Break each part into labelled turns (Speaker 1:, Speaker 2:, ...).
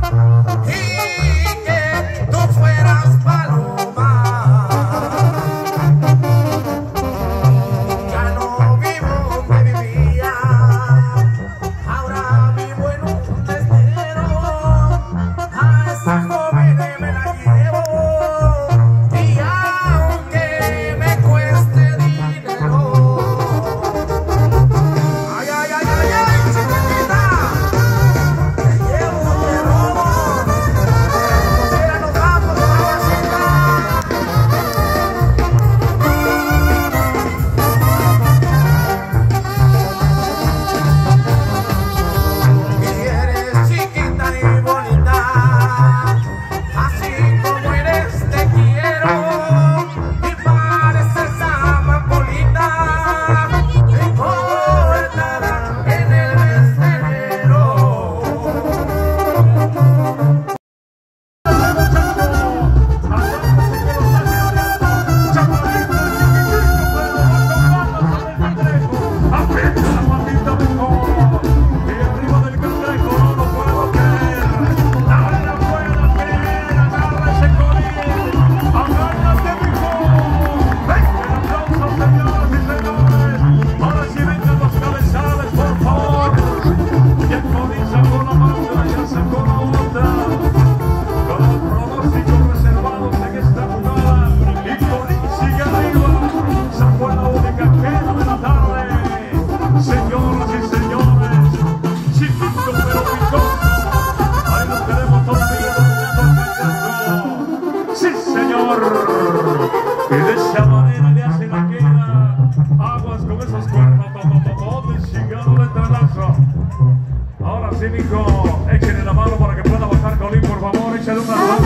Speaker 1: Sí, mijo, échenle la mano para que pueda bajar Colín, por favor, échale una mano.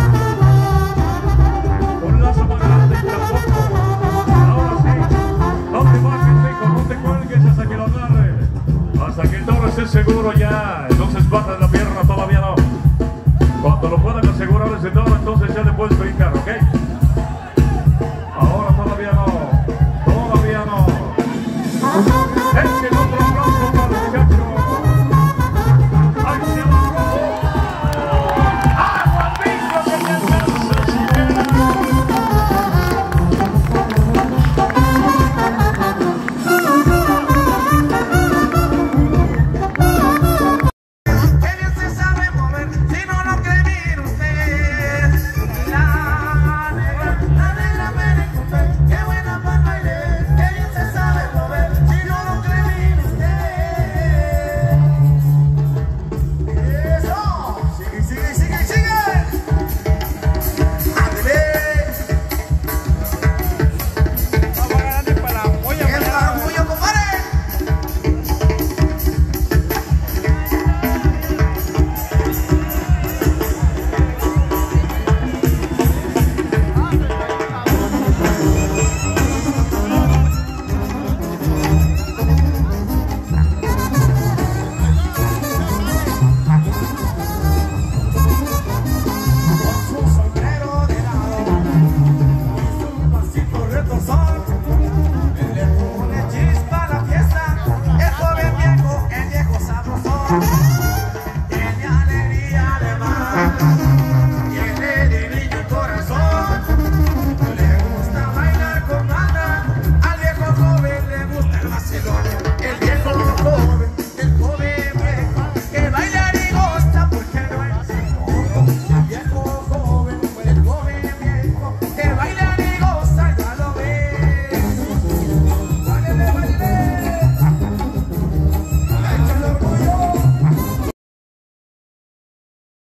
Speaker 1: Un lazo más grande y tampoco. Ahora sí, no te bajes, mijo, no te cuelgues hasta que lo agarre. Hasta que el toro esté seguro ya, entonces bajas la pierna, todavía no. Cuando lo puedan asegurar ese toro, entonces ya le puedes brincar, ¿ok? Ahora todavía no, todavía no. Echen otro aplauso para el muchacho.
Speaker 2: ¡Qué alegría de mar!